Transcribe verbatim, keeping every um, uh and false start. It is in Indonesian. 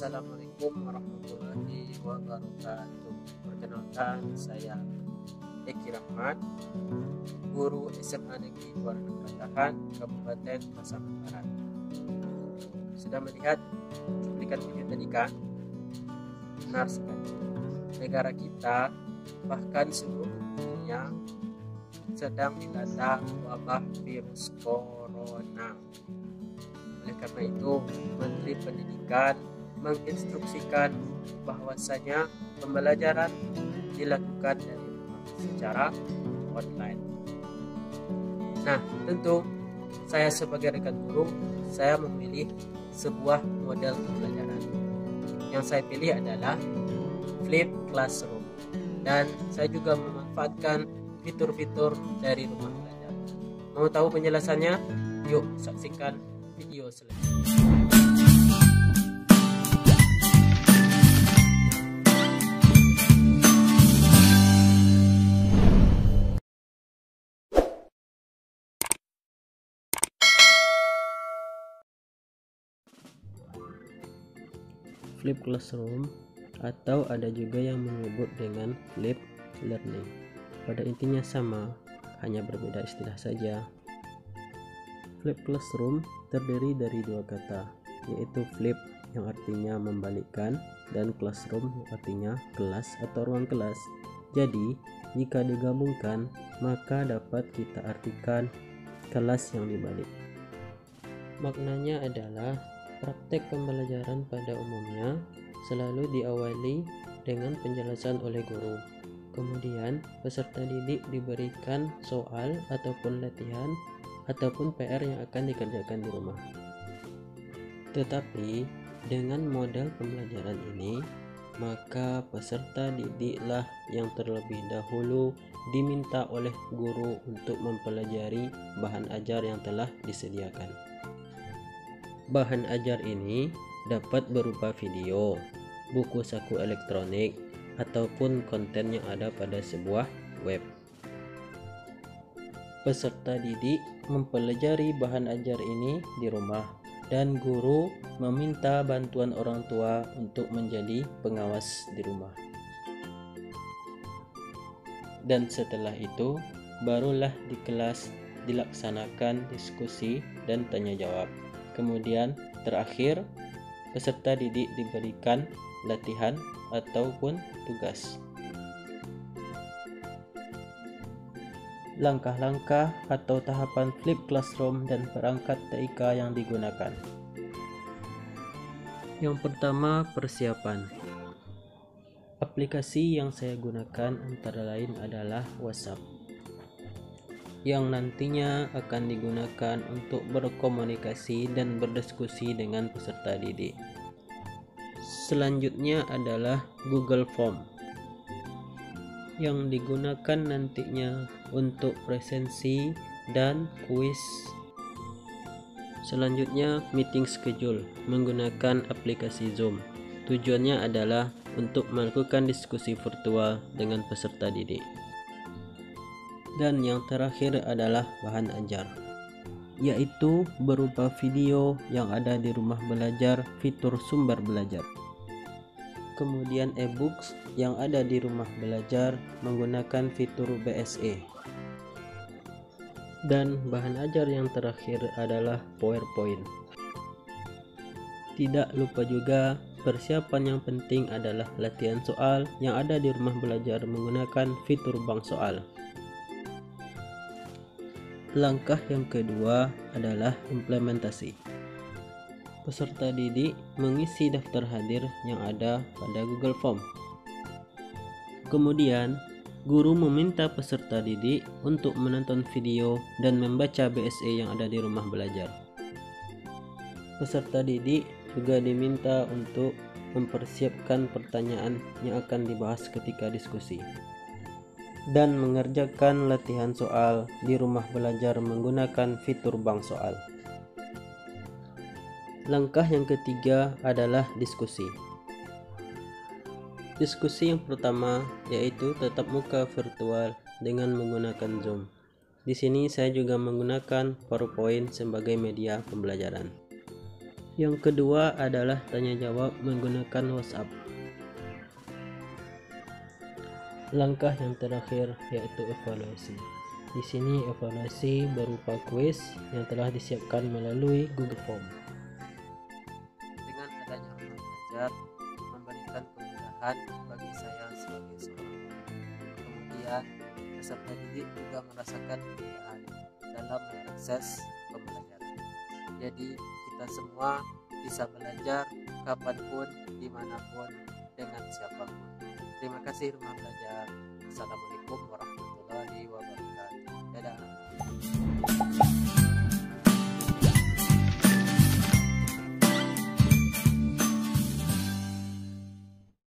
Assalamualaikum warahmatullahi wabarakatuh. Perkenalkan, saya Eki Rahmat, guru S M A Negeri Warna Keratahan, Kabupaten Pasaman Barat. Sudah melihat cuplikan video tadi kan? Benar sekali. Negara kita, bahkan seluruh dunia, sedang dilanda wabah virus corona. Oleh karena itu, Menteri Pendidikan menginstruksikan bahwasanya pembelajaran dilakukan dari rumah secara online. Nah, tentu saya sebagai rekan guru, saya memilih sebuah model pembelajaran. Yang saya pilih adalah Flip Classroom, dan saya juga memanfaatkan fitur-fitur dari rumah belajar. Mau tahu penjelasannya? Yuk saksikan video selanjutnya. Flip Classroom, atau ada juga yang menyebut dengan Flip Learning, pada intinya sama, hanya berbeda istilah saja. Flip Classroom terdiri dari dua kata, yaitu flip yang artinya membalikkan dan classroom yang artinya kelas atau ruang kelas. Jadi, jika digabungkan, maka dapat kita artikan kelas yang dibalik. Maknanya adalah praktek pembelajaran pada umumnya selalu diawali dengan penjelasan oleh guru. Kemudian, peserta didik diberikan soal ataupun latihan ataupun P R yang akan dikerjakan di rumah. Tetapi, dengan model pembelajaran ini, maka peserta didiklah yang terlebih dahulu diminta oleh guru untuk mempelajari bahan ajar yang telah disediakan. Bahan ajar ini dapat berupa video, buku saku elektronik, ataupun konten yang ada pada sebuah web. Peserta didik mempelajari bahan ajar ini di rumah, dan guru meminta bantuan orang tua untuk menjadi pengawas di rumah. Dan setelah itu, barulah di kelas dilaksanakan diskusi dan tanya jawab. Kemudian terakhir, peserta didik diberikan latihan ataupun tugas. Langkah-langkah atau tahapan Flip Classroom dan perangkat T I K yang digunakan. Yang pertama, persiapan. Aplikasi yang saya gunakan antara lain adalah WhatsApp, yang nantinya akan digunakan untuk berkomunikasi dan berdiskusi dengan peserta didik. Selanjutnya adalah Google Form, yang digunakan nantinya untuk presensi dan kuis. Selanjutnya, meeting schedule menggunakan aplikasi Zoom. Tujuannya adalah untuk melakukan diskusi virtual dengan peserta didik. Dan yang terakhir adalah bahan ajar, yaitu berupa video yang ada di rumah belajar, fitur sumber belajar. Kemudian e-books yang ada di rumah belajar menggunakan fitur B S E. Dan bahan ajar yang terakhir adalah PowerPoint. Tidak lupa juga, persiapan yang penting adalah latihan soal yang ada di rumah belajar menggunakan fitur bank soal. Langkah yang kedua adalah implementasi. Peserta didik mengisi daftar hadir yang ada pada Google Form. Kemudian, guru meminta peserta didik untuk menonton video dan membaca B S E yang ada di rumah belajar. Peserta didik juga diminta untuk mempersiapkan pertanyaan yang akan dibahas ketika diskusi, dan mengerjakan latihan soal di rumah belajar menggunakan fitur bank soal. Langkah yang ketiga adalah diskusi. Diskusi yang pertama yaitu tatap muka virtual dengan menggunakan Zoom. Di sini saya juga menggunakan PowerPoint sebagai media pembelajaran. Yang kedua adalah tanya jawab menggunakan WhatsApp. Langkah yang terakhir yaitu evaluasi. Di sini evaluasi berupa kuis yang telah disiapkan melalui Google Form. Dengan adanya rumah belajar memberikan kemudahan bagi saya sebagai seorang guru. Kemudian peserta didik juga merasakan kemudahan dalam mengakses pembelajaran. Jadi kita semua bisa belajar kapanpun, dimanapun, dengan siapapun. Terima kasih Rumah Belajar. Assalamualaikum warahmatullahi wabarakatuh. Dadah.